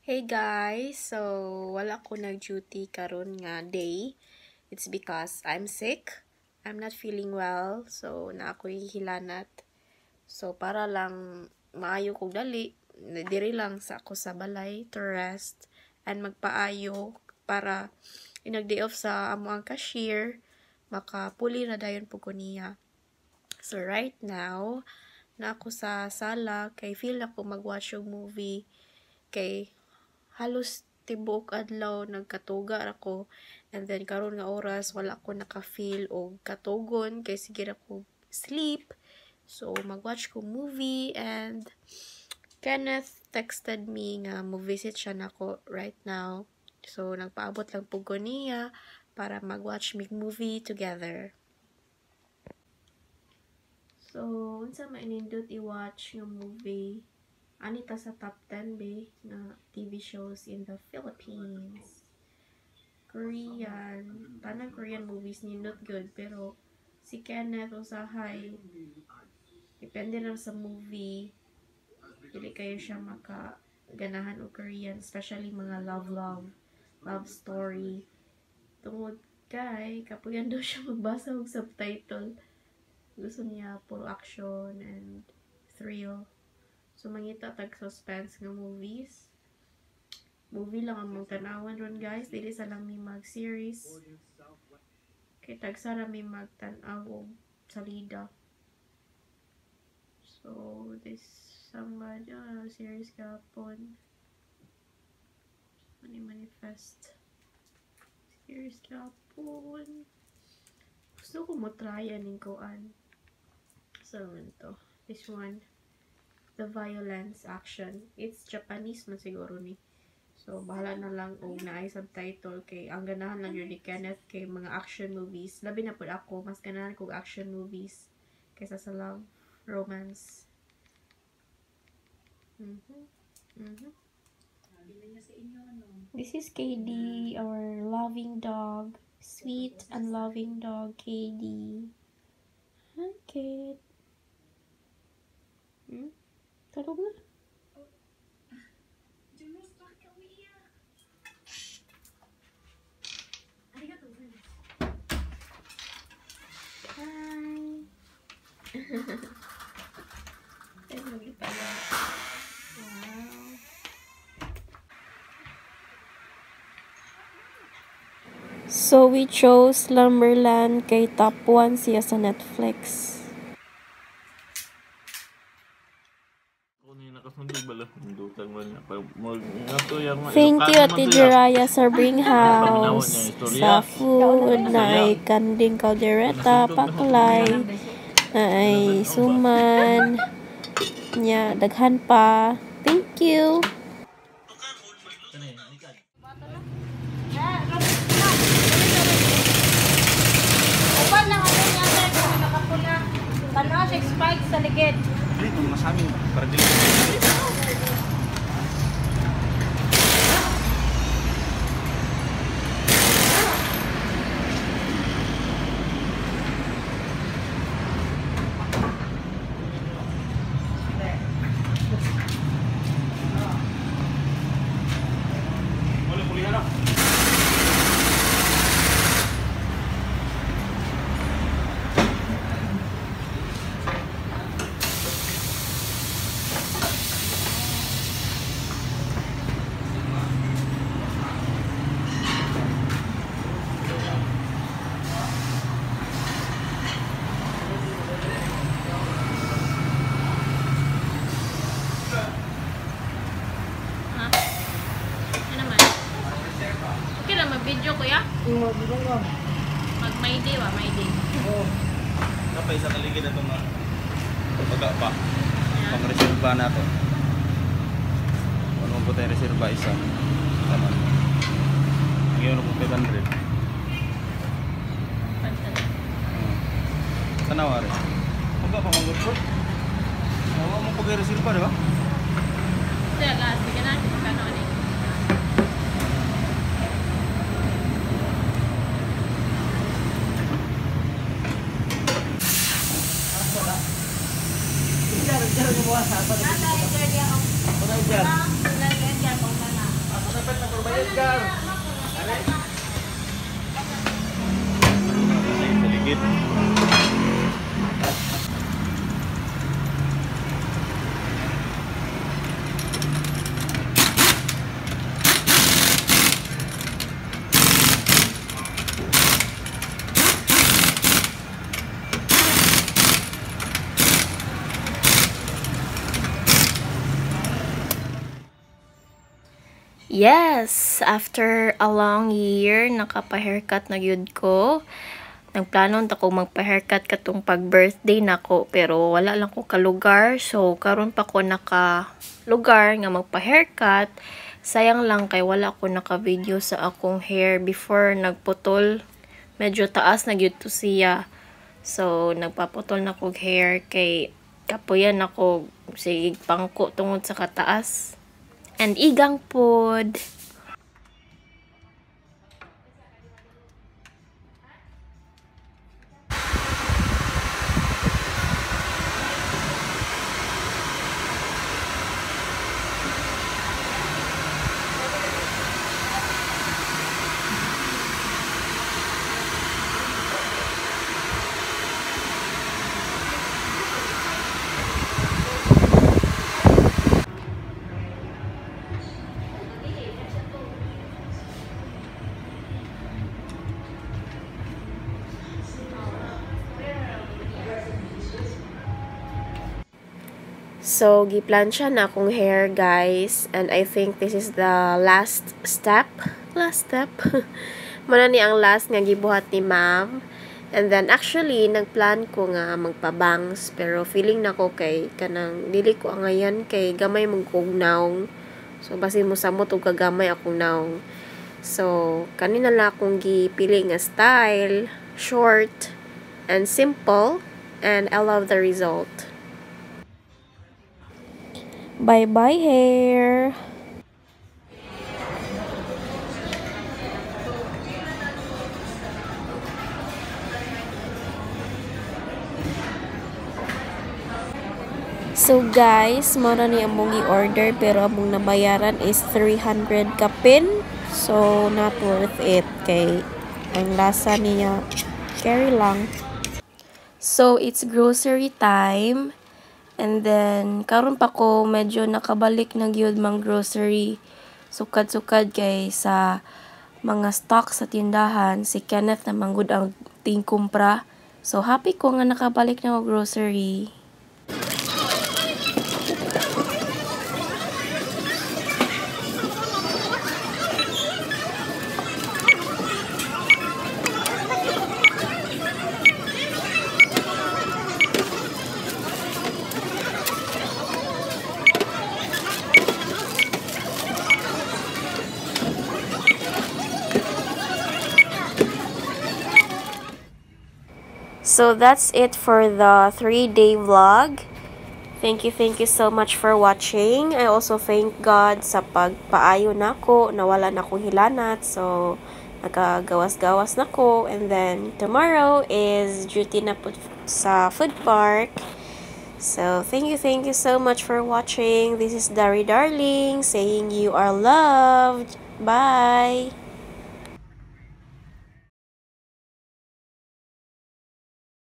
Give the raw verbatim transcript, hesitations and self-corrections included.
Hey guys, so wala ko nag-duty karon nga day. It's because I'm sick. I'm not feeling well, so na ako'y hilanat. So para lang maayo kog dali, diri lang sa ako sa balay to rest and magpaayo para inag-day off sa amo ang cashier, makapuli na dayon po ko niya. So right now, na ako sa sala kay feel ako mag-watch yung movie kay halos tibuok adlaw nagkatuga ako, and then karon nga oras wala ko naka-feel og katugon kay sige ra ko sleep. So mag-watch ko movie, and Kenneth texted me nga mo-visit siya nako right now. So nagpaabot lang pug ko niya para mag-watch mig movie together. So unsa mainindot i-watch nga movie? Anita sa top ten be na T V shows in the Philippines. Korean. Tanang Korean movies nindot good, pero si Kenneth usahay depende lang sa movie. Dili kayo siya makaganahan og Korean, especially mga love love love story. Tungod kay kapuyan daw siya magbasa og subtitle. Gusto niya puro action and thrill. So, mangita tag suspense nga movies. Movie lang ang mong tanawan ron, guys. Dili sa lang may mag-series. Kay tag sara may magtanaw og salida. So, this somebody, uh, series kapon. Money Manifest. Series kapon. Gusto ko mo try aning koan. So, man to. This one. The Violence Action. It's Japanese man siguro ni. So, bahala na lang o naay subtitle kay ang ganahan lang yun ni Kenneth kay mga action movies. Labi na po ako, mas ganahan kong action movies kaysa sa love, romance. Mm-hmm. Mm-hmm. This is K D, our loving dog. Sweet and loving dog, K D. Hi, kid. Hmm? Tulog na. Hi. Wow. So we chose Slumberland kay top one siya sa Netflix. Thank you Ate Jiraya sa Bring House. Sa food na ay kanding kaldereta, paklay, na ay suman, nya daghan pa. Thank you. Uban lang ako niya kung nakapuna. Tanaw sa spike sa ligid. Dito masaming para dili. Video kuya? Oo, video ko. Mag may day wa, may day. Oo. Kapay sa kaligid ato nga baga pa. Pang-reserva nato. Ano po tayo reserva isa? Tama. Ngayon ko five hundred. Hmm. Tanawa rin. Baga pa mag-good po. Nawa mo pag-reserva, di ba? Sige, last. Sige na. Kano ni? Diyan, diyan mo sa apa? Nada, diyan ako. Diyan. Diyan, diyan, diyan, diyan. Sa ligid. Yes, after a long year, nakapa-haircut na gyud ko. Nagplano ta ko magpa-haircut katong pag-birthday nako, pero wala lang ko kalugar. So karon pa ko naka lugar nga magpa-haircut. Sayang lang kay wala ko naka-video sa akong hair before nagputol. Medyo taas na gyud to siya. So nagpaputol na kog hair kay kapuyan ako sige pangko tungod sa kataas. And igang pod. So, giplansya na akong hair, guys. And I think this is the last step. Last step. Muna ni ang last nga gibuhat ni ma'am. And then, actually, nagplan ko nga magpabangs. Pero feeling na ko kay kanang dili ko ang ngayon kay gamay mong kong naong. So, basi mo samot o kagamay akong naong. So, kanina lang akong gipili nga style. Short and simple. And I love the result. Bye-bye, hair! So, guys, mara ni among i-order pero among nabayaran is three hundred kapin. So, not worth it kay ang lasa niya carry lang. So, it's grocery time. And then, karon pa ko medyo nakabalik na gyud mang grocery. Sukad-sukad kay sa mga stock sa tindahan. Si Kenneth na manggod ang ting kumpra. So, happy ko nga nakabalik na ko grocery. So that's it for the three-day vlog. Thank you, thank you so much for watching. I also thank God sa pagpaayo nako, nawala na akong hilanat. So, nakagawas-gawas nako. And then, tomorrow is duty na po sa food park. So, thank you, thank you so much for watching. This is Dari Darling saying you are loved. Bye!